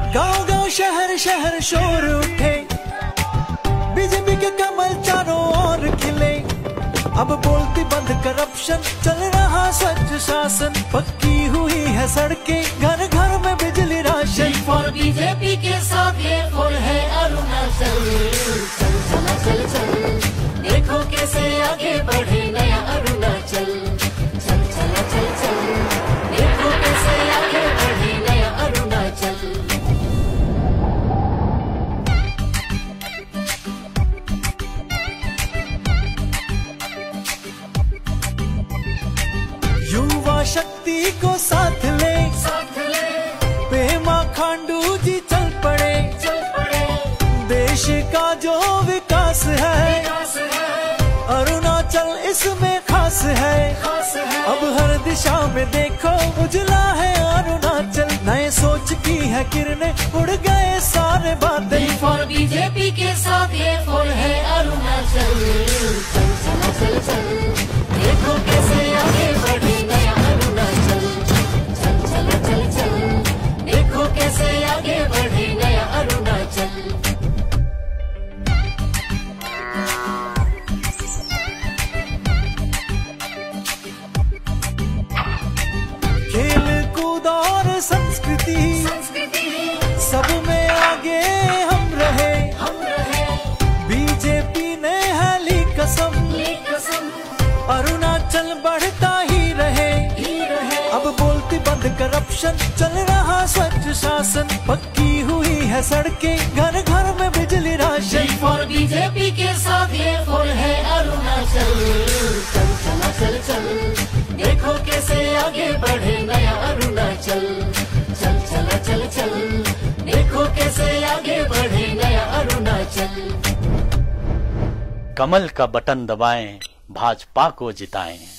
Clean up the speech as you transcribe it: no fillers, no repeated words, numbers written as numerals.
गांव गांव शहर शहर शोर उठे, बीजेपी के कमल चारों ओर खिले। अब बोलती बंद करप्शन, चल रहा स्वच्छ शासन। पक्की हुई है सड़कें, घर घर में बिजली राशन। फॉर बीजेपी के साथ ये फुल है अरुणाचल। चल चला चल चल, देखो कैसे आगे बढ़े नया अरुणाचल। चल चला चल चल, देखो कैसे आगे बढ़े नया अरुणाचल। युवा शक्ति को साथ ले, पेमा खांडू जी चल पड़े। देश का जो विकास है, अरुणाचल इसमें खास है। अब हर दिशा में देखो उजला है अरुणाचल। नए सोच की है किरणें, उड़ गए सारे बादल। फॉर बीजेपी के साथ ये फुल है अरुणाचल। चल चला चल चल, देखो कैसे आगे बढ़े नया अरुणाचल। चल चला चल चल, देखो कैसे आगे बढ़े नया अरुणाचल। खेल कूद और संस्कृति सब में आगे हम रहे। बीजेपी ने है ली कसम, अरुणाचल बढ़ता ही रहे। अब बोलती बंद करप्शन, चल रहा स्वच्छ शासन। पक्की हुई है सड़कें, घर घर में बिजली राशन। फॉर बीजेपी के साथ ये फुल है अरुणाचल। चल चला चल चल, देखो कैसे आगे बढ़े नया अरुणाचल। चल चला चल चल, देखो कैसे आगे बढ़े नया अरुणाचल। कमल का बटन दबाएं, भाजपा को जिताएं।